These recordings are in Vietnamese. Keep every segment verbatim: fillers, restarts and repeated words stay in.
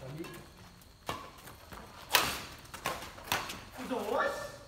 Ôi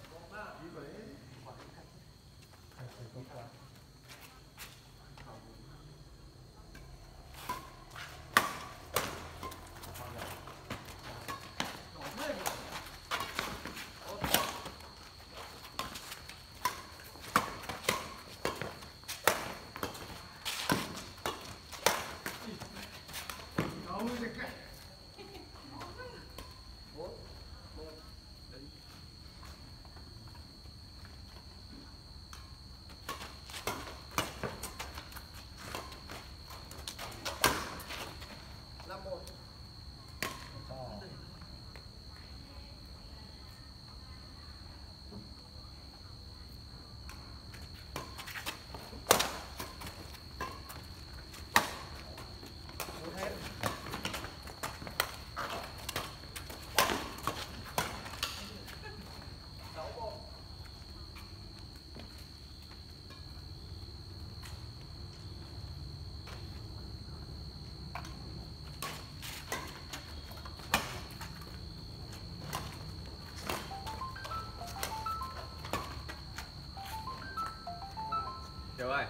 Kiều ơi.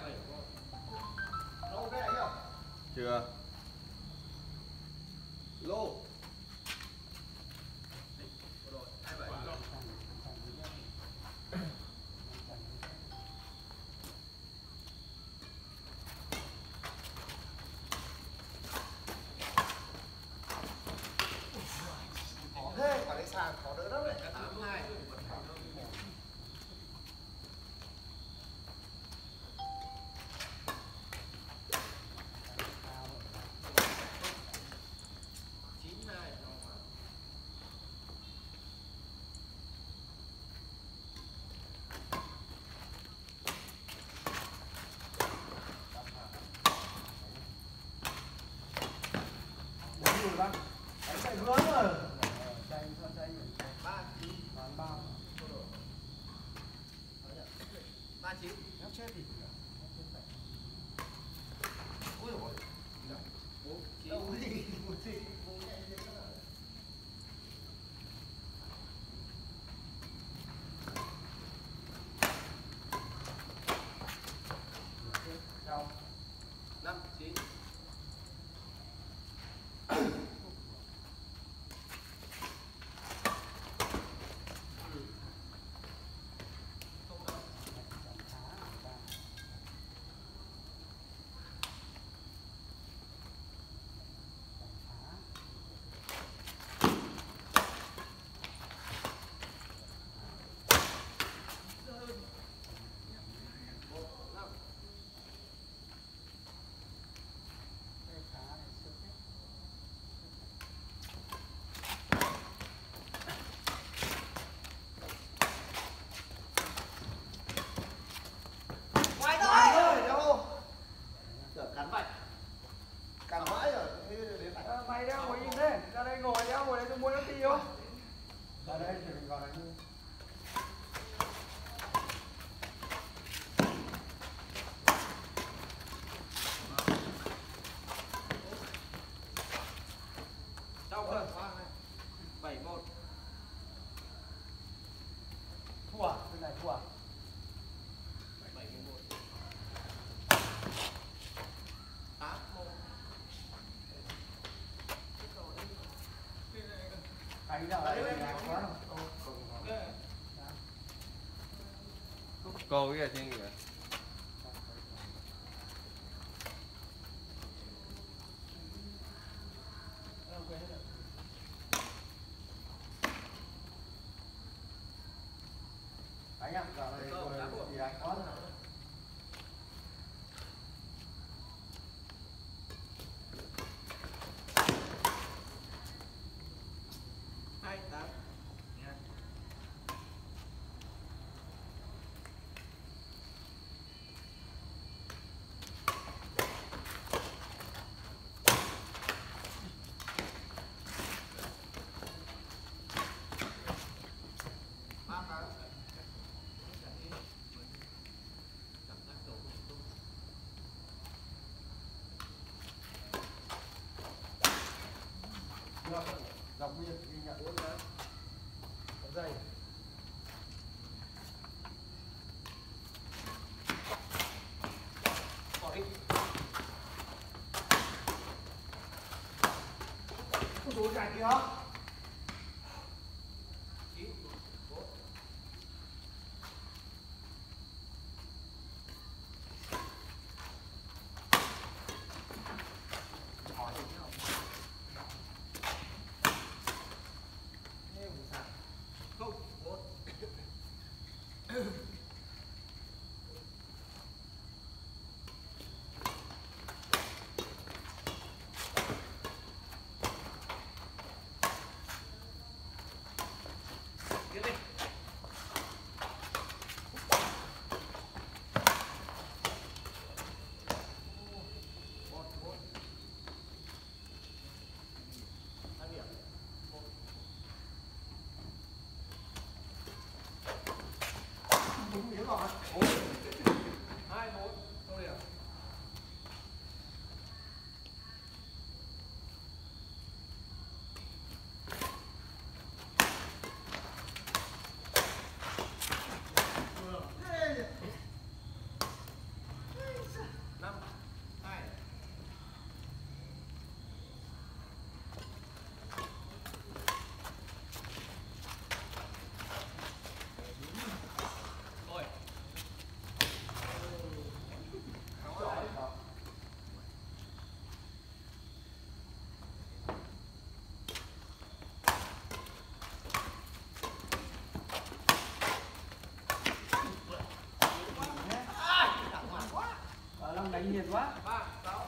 Chưa. Lô. thế quả đấy sàn khó đỡ lắm đấy. tám hai. Đánh chạy vướng rồi. Chạy cho chạy. ba chín. Bán bao. ba chín. Nó chết thì. Ôi giời ơi. bốn chín. Đâu gì? một gì? năm chín. Mày đeo ngồi im thế, ra đây ngồi đeo ngồi đây tôi mua nó tiêu. Ra đây thì mình vào đây. Sau rồi. bảy một. Thua à? Cái này thua à? bảy một. tám một. Đánh ra đây là quá rồi. Cô cái gì trên kìa. Đánh ạ, giờ này thì đánh quá rồi. hai tám. Được. Dọc bây giờ ghi nhận bốn cái. Có dây. Bỏ đi. Ôi dồi chạy kìa. Chín, bốn. Không, bốn. Tiếp đi. Một, bốn. Hai điểm. Một. Đúng miếng rồi. Hai, bốn. Không điểm. Năm, hai. Rồi. Giỏi. Ở Long đánh nhiệt quá. Ba, sáu.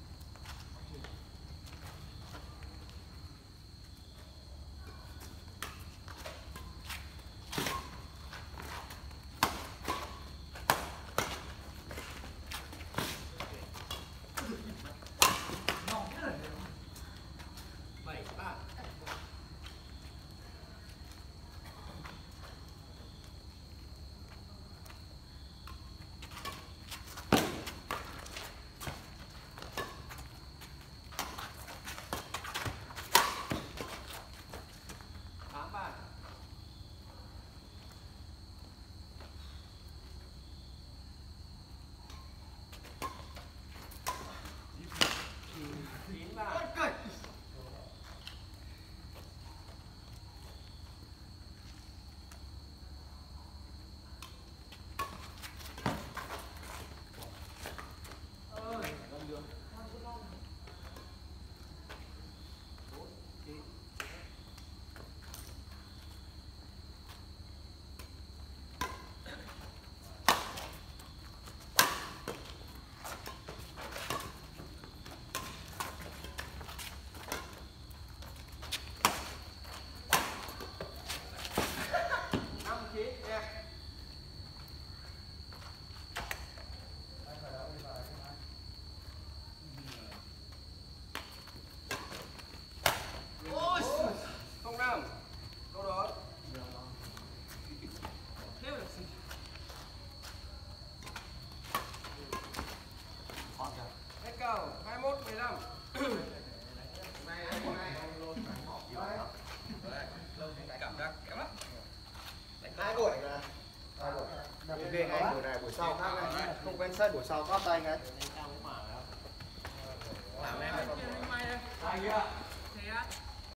Bảy, ba. Tám, ba. Chín, ba. Ơi, không được. Bốn, chín. Năm, chín, em. Ôi, không năm. Câu đó. Thế mà được gì? Hết cầu. hai mốt, mười lăm. Cảm giác kém lắm. Hai buổi là về ngay buổi này buổi sau khác này không quen sân buổi sau có tay ngay Làm em. Ai kia?